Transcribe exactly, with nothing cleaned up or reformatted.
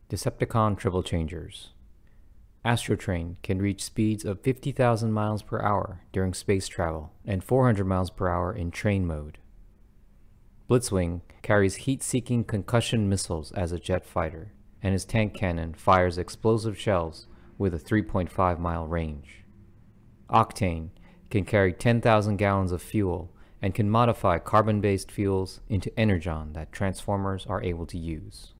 Decepticon Triplechangers. Astrotrain can reach speeds of fifty thousand miles per hour during space travel and four hundred miles per hour in train mode. Blitzwing carries heat-seeking concussion missiles as a jet fighter, and his tank cannon fires explosive shells with a three point five mile range. Octane can carry ten thousand gallons of fuel and can modify carbon-based fuels into Energon that Transformers are able to use.